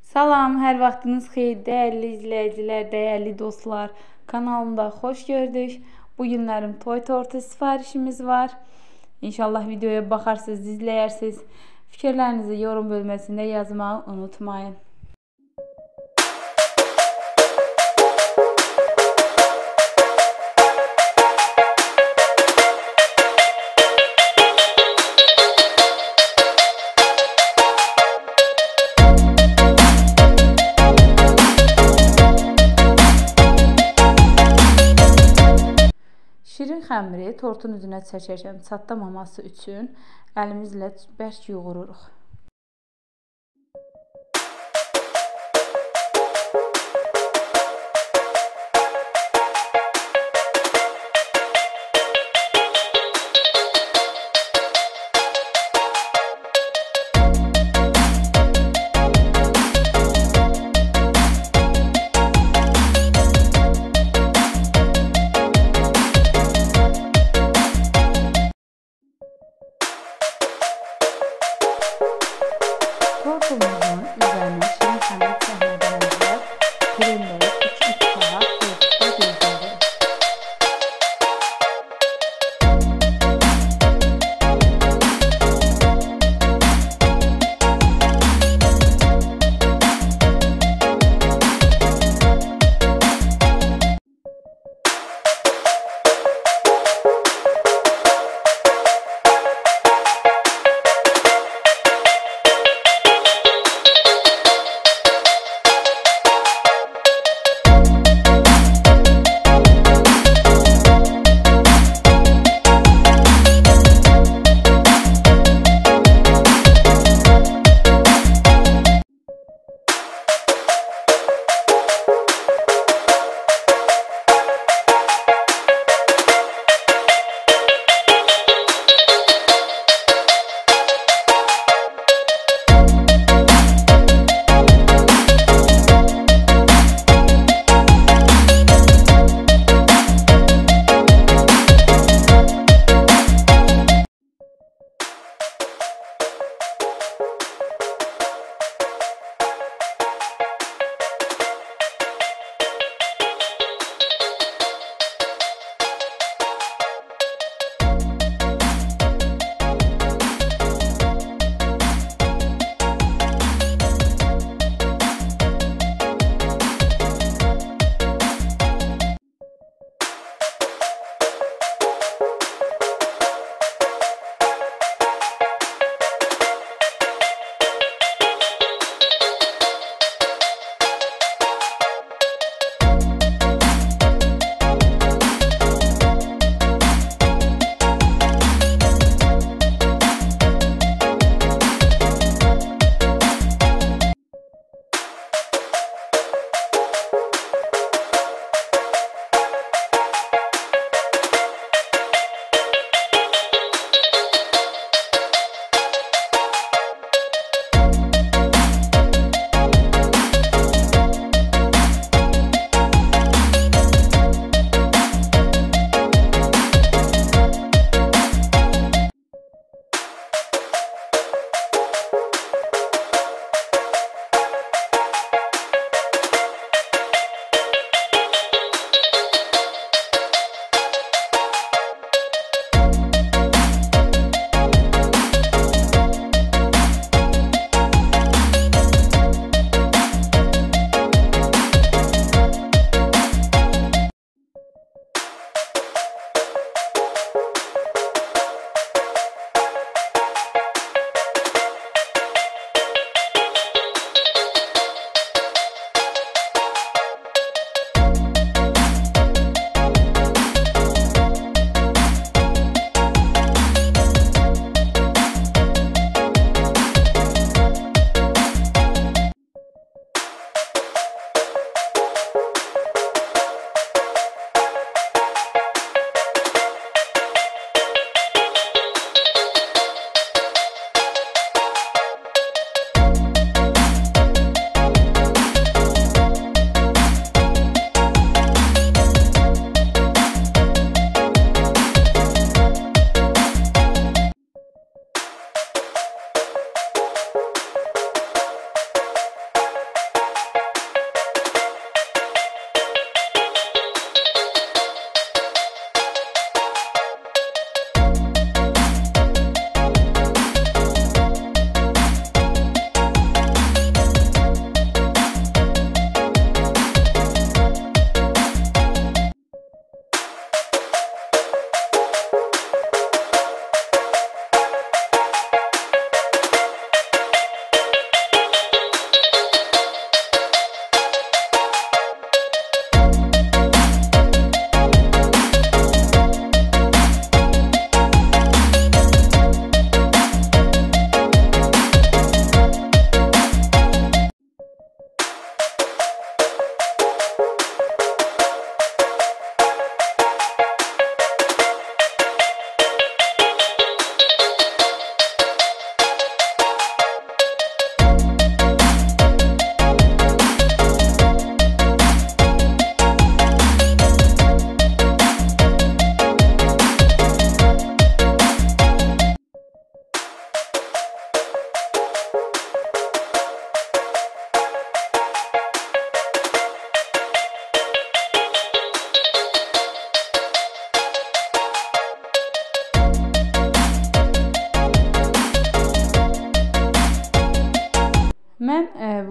Salam, hər vaxtınız xeyir, dəyərli izləyicilər, dəyərli dostlar. Kanalımda xoş gördük. Bu günlərim toy tortu sifarişimiz var. İnşallah videoya baxarsınız, izləyərsiniz. Fikirlərinizi yorum bölməsində yazmağı unutmayın. Şirin xəmiri tortun üzünə çəkəcəm. Çatlamaması üçün əlimizlə bərk yoğururuq. Tortumuzun üzerine şirin xəmir çəkmədən əvvəl kremləyib 2-3 saat soyuqda gözlədik.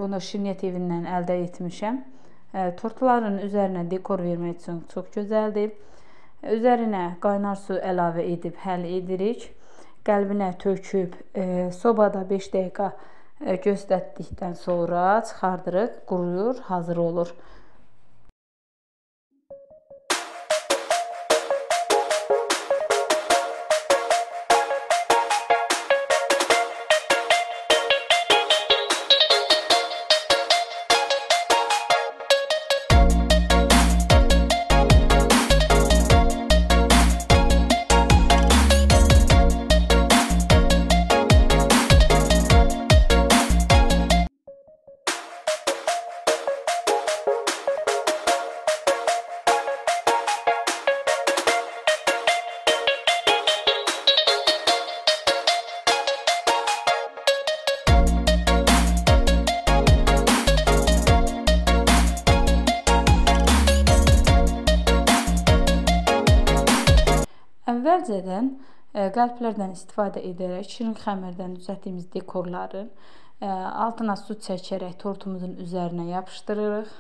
bunu Şirniyyat evindən əldə etmişəm. Tortların üzərinə dekor vermək üçün çox gözəldir. Üzərinə qaynar su əlavə edib həll edirik. Qəlbinə töküb sobada 5 dəqiqə gözlətdikdən sonra çıxardırıq, quruyur, hazır olur. Əvvəlcədən qəlplərdən istifadə edərək şirin xəmirdən düzəltdiyimiz dekorları altına su çəkərək tortumuzun üzərinə yapışdırırıq.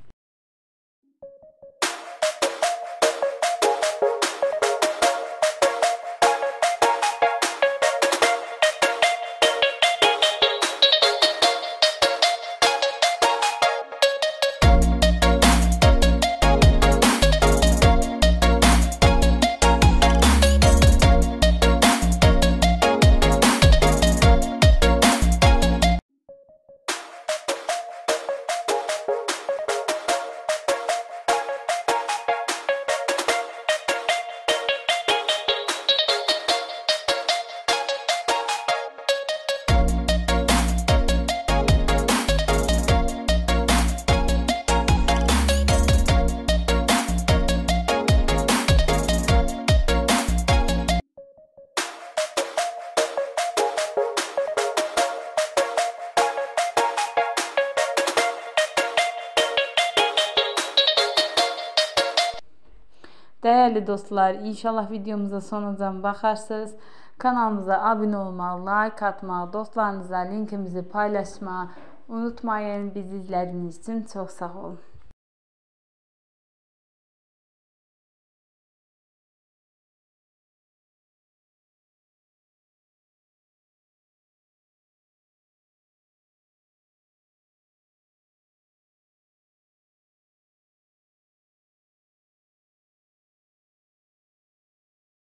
Değerli dostlar, inşallah videomuza sonucan baxarsınız. Kanalımıza abunə olmağı, like atmağı, dostlarınıza linkimizi paylaşmağı unutmayın. Bizi izlediğiniz için çok sağ olun.